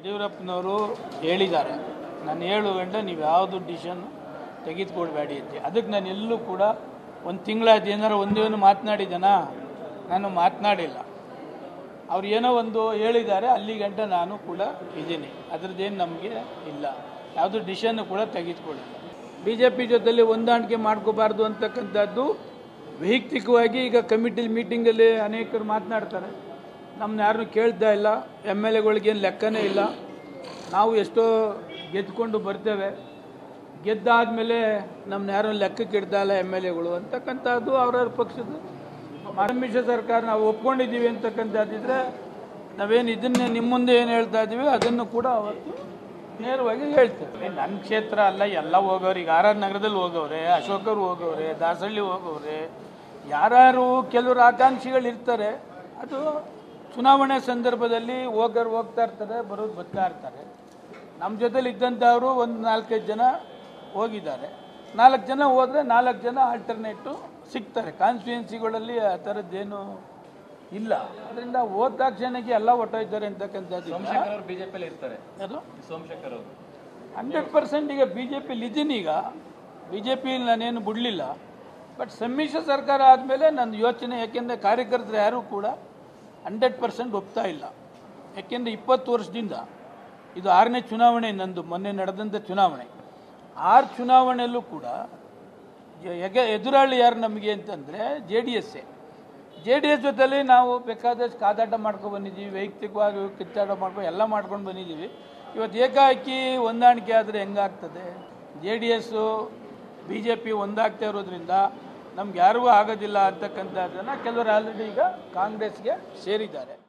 ಯಡಿಯೂರಪ್ಪನವರು ಹೇಳಿದ್ದಾರೆ, ನಾನು 7 ಗಂಟೆ ನೀವು ಯಾವುದು ಡಿಸಿಷನ್ ತೆಗೆದುಕೊಳ್ಬೇಡಿ ಅಂತ. ಅದಕ್ಕೆ ನಾನು ಎಲ್ಲೂ ಕೂಡ ಒಂದು ತಿಂಗಳಾದ ಏನಾರು ಒಂದೇನು ಮಾತನಾಡಿದ್ದೇನಾ? ನಾನು ಮಾತನಾಡಿಲ್ಲ. ಅವ್ರು ಏನೋ ಒಂದು ಹೇಳಿದ್ದಾರೆ, ಅಲ್ಲಿ ಗಂಟೆ ನಾನು ಕೂಡ ಇದ್ದೀನಿ. ಅದರದ್ದೇನು ನಮಗೆ ಇಲ್ಲ, ಯಾವುದು ಡಿಸಿಷನ್ ಕೂಡ ತೆಗೆದುಕೊಳ್ಳಿಲ್ಲ. BJP ಜೊತೆಲಿ ಹೊಂದಾಣಿಕೆ ಮಾಡ್ಕೋಬಾರ್ದು ಅಂತಕ್ಕಂಥದ್ದು ವೈಯಕ್ತಿಕವಾಗಿ ಈಗ ಕಮಿಟಿ ಮೀಟಿಂಗಲ್ಲಿ ಅನೇಕರು ಮಾತನಾಡ್ತಾರೆ. ನಮ್ಮನ್ನ ಯಾರನ್ನೂ ಕೇಳ್ತಾ ಇಲ್ಲ, MLAಗಳಿಗೇನು ಲೆಕ್ಕನೇ ಇಲ್ಲ. ನಾವು ಎಷ್ಟೋ ಗೆದ್ದುಕೊಂಡು ಬರ್ತೇವೆ, ಗೆದ್ದಾದಮೇಲೆ ನಮ್ಮನ್ನ ಯಾರೂ ಲೆಕ್ಕಕ್ಕೆ ಇಡ್ತಾ ಇಲ್ಲ MLAಗಳು ಅಂತಕ್ಕಂಥದ್ದು ಅವರವ್ರ ಪಕ್ಷದ ಸಮ್ಮಿಶ್ರ ಸರ್ಕಾರ ನಾವು ಒಪ್ಕೊಂಡಿದ್ದೀವಿ ಅಂತಕ್ಕಂಥದ್ದಿದ್ರೆ ನಾವೇನು ಇದನ್ನೇ ನಿಮ್ಮ ಮುಂದೆ ಏನು ಹೇಳ್ತಾ ಇದ್ದೀವಿ ಅದನ್ನು ಕೂಡ ಅವತ್ತು ನೇರವಾಗಿ ಹೇಳ್ತೇವೆ. ನನ್ನ ಕ್ಷೇತ್ರ ಅಲ್ಲ, ಎಲ್ಲ ಹೋಗೋರು. ಈಗ RR ನಗರದಲ್ಲಿ ಹೋಗವ್ರೆ, ಅಶೋಕರು ಹೋಗವ್ರೆ, ದಾಸಹಳ್ಳಿ ಹೋಗವ್ರೆ, ಯಾರು ಕೆಲವರು ಆಕಾಂಕ್ಷಿಗಳು ಇರ್ತಾರೆ. ಅದು ಚುನಾವಣೆ ಸಂದರ್ಭದಲ್ಲಿ ಹೋಗ್ತಾ ಇರ್ತಾರೆ, ಬರೋದು ಬರ್ತಾ ಇರ್ತಾರೆ. ನಮ್ಮ ಜೊತೆಲಿ ಇದ್ದಂಥವರು ಒಂದು 4-5 ಜನ ಹೋಗಿದ್ದಾರೆ. 4 ಜನ ಹೋದರೆ 4 ಜನ ಆಲ್ಟರ್ನೇಟು ಸಿಗ್ತಾರೆ. ಕಾನ್ಸ್ಟಿಟ್ಯೂನ್ಸಿಗಳಲ್ಲಿ ಆ ಥರದ್ದೇನು ಇಲ್ಲ. ಅದರಿಂದ ಹೋದ ತಕ್ಷಣಕ್ಕೆ ಎಲ್ಲ ಹೊಟ್ಟೋಯ್ತಾರೆ ಅಂತಕ್ಕಂಥದ್ದು. ಬಿಜೆಪಿಯಲ್ಲಿ ಇರ್ತಾರೆ ಅದು ಸೋಮಶೇಖರ್ ಅವರು 100% ಈಗ BJPಲಿ ಇದ್ದೀನಿ. ಈಗ BJPಲಿ ನಾನೇನು ಬಿಡಲಿಲ್ಲ. ಬಟ್ ಸಮ್ಮಿಶ್ರ ಸರ್ಕಾರ ಆದಮೇಲೆ ನನ್ನ ಯೋಚನೆ, ಯಾಕೆಂದರೆ ಕಾರ್ಯಕರ್ತರು ಯಾರೂ ಕೂಡ 100% ಒಪ್ತಾ ಇಲ್ಲ. ಯಾಕೆಂದರೆ 20 ವರ್ಷದಿಂದ ಇದು 6ನೇ ಚುನಾವಣೆ ನಂದು. ಮೊನ್ನೆ ನಡೆದಂಥ ಚುನಾವಣೆ, 6 ಚುನಾವಣೆಯಲ್ಲೂ ಕೂಡ ಎದುರಾಳಿ ಯಾರು ನಮಗೆ ಅಂತಂದರೆ JDS ಜೊತೆಲಿ ನಾವು ಬೇಕಾದಷ್ಟು ಕಾದಾಟ ಮಾಡ್ಕೊಂಡು ಬಂದಿದ್ದೀವಿ, ವೈಯಕ್ತಿಕವಾಗಿ ಕಿತ್ತಾಟ ಎಲ್ಲ ಮಾಡ್ಕೊಂಡು ಬಂದಿದ್ದೀವಿ. ಇವತ್ತು ಏಕಾಏಕಿ ಹೊಂದಾಣಿಕೆ ಆದರೆ ಹೆಂಗಾಗ್ತದೆ? JDS BJP ಒಂದಾಗ್ತಾ ಇರೋದ್ರಿಂದ ನಮ್ಗೆ ಯಾರಿಗೂ ಆಗೋದಿಲ್ಲ ಅಂತಕ್ಕಂಥದ್ದನ್ನು ಕೆಲವರು ಆಲ್ರೆಡಿ ಈಗ ಕಾಂಗ್ರೆಸ್ಗೆ ಸೇರಿದ್ದಾರೆ.